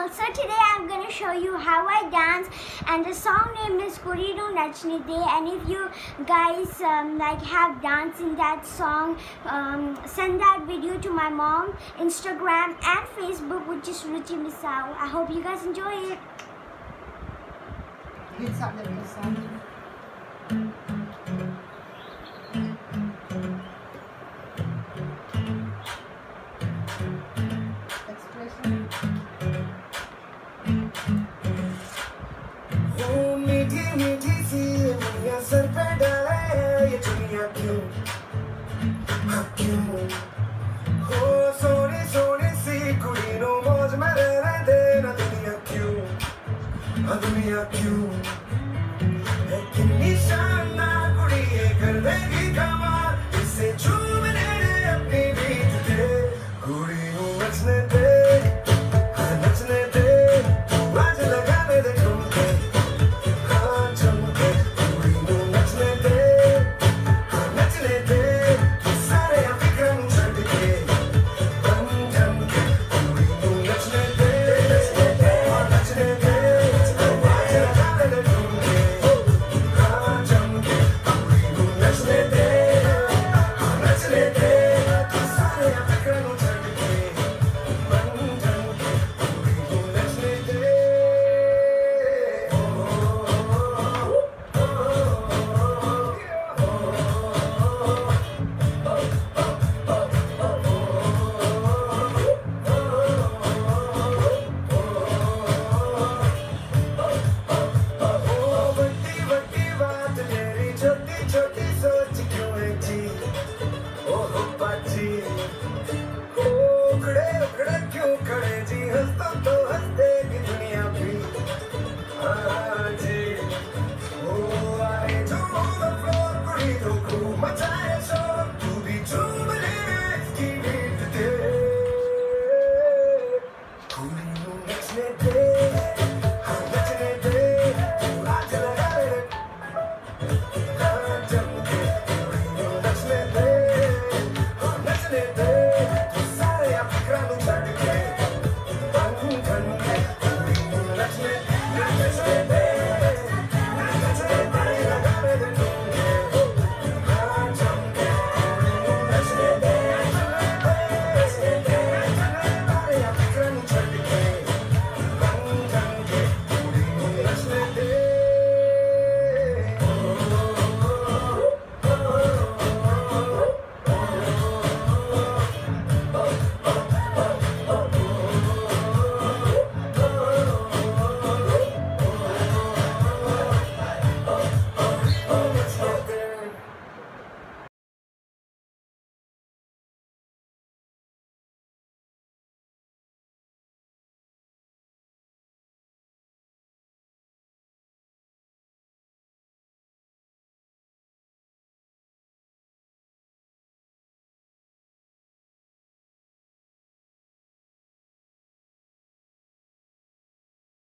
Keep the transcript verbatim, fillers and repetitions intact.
so today I'm going to show you how I dance, and the song name is kudi, nachne. And if you guys um, like have dance in that song, um, send that video to my mom, Instagram and Facebook, which is Ruchi Misao. I hope you guys enjoy it. It's up there, it's up. मीठी मीठी सी दुनिया sir पे डाले ये दुनिया क्यों हाँ क्यों हो सोनी सोनी सी कुड़ी नो मौज में रहने देना दुनिया क्यों हाँ दुनिया क्यों